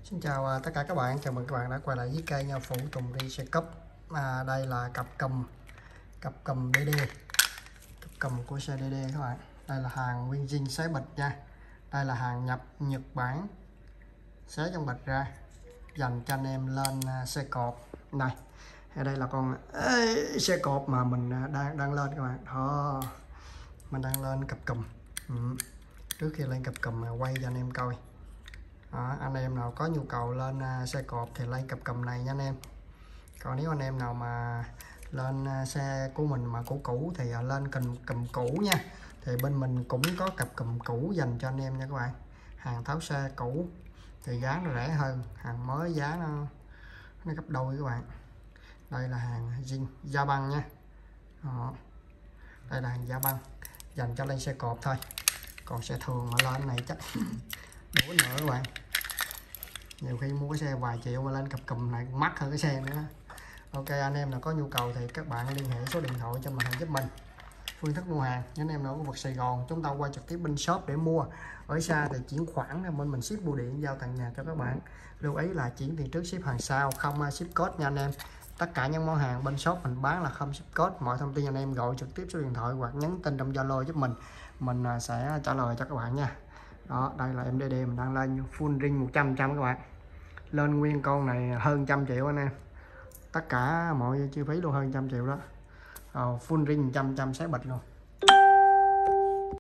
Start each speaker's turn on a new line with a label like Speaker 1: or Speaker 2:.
Speaker 1: Xin chào tất cả các bạn, chào mừng các bạn đã quay lại với kênh Phụ Tùng đi xe cấp. Đây là cặp cầm DD, cặp cầm của xe DD các bạn. Đây là hàng nguyên zin xé bịch nha. Đây là hàng nhập Nhật Bản, xé trong bịch ra dành cho anh em lên xe cộp này. Đây là con xe cộp mà mình đang lên các bạn. Đó, mình đang lên cặp cầm. Trước khi lên cặp cầm quay cho anh em coi. Đó, anh em nào có nhu cầu lên xe cộp thì lên cặp cầm này nha anh em. Còn nếu anh em nào mà lên xe của mình mà cũ thì lên cầm cũ nha, thì bên mình cũng có cặp cầm cũ dành cho anh em nha các bạn. Hàng tháo xe cũ thì giá nó rẻ hơn, hàng mới giá nó gấp đôi các bạn. Đây là hàng zin da băng nha. Đó. Đây là hàng da băng dành cho lên xe cộp thôi, còn xe thường mà lên này chắc đổ nữa các bạn. Nhiều khi mua cái xe vài triệu mà lên cặp cầm này mắc hơn cái xe nữa. Ok, anh em nào có nhu cầu thì các bạn liên hệ số điện thoại cho mình giúp mình. Phương thức mua hàng, những anh em nào ở khu vực Sài Gòn chúng ta qua trực tiếp bên shop để mua. Ở xa thì chuyển khoản bên mình ship bưu điện giao tận nhà cho các bạn. Lưu ý là chuyển tiền trước ship hàng sau, không ship code nha anh em. Tất cả những món hàng bên shop mình bán là không ship code. Mọi thông tin anh em gọi trực tiếp số điện thoại hoặc nhắn tin trong Zalo giúp mình sẽ trả lời cho các bạn nha. Đó, đây là em DD mình đang lên full ring 100% các bạn. Lên nguyên con này hơn 100 triệu anh em, tất cả mọi chi phí luôn hơn 100 triệu đó. Full ring 100% xé bịch luôn.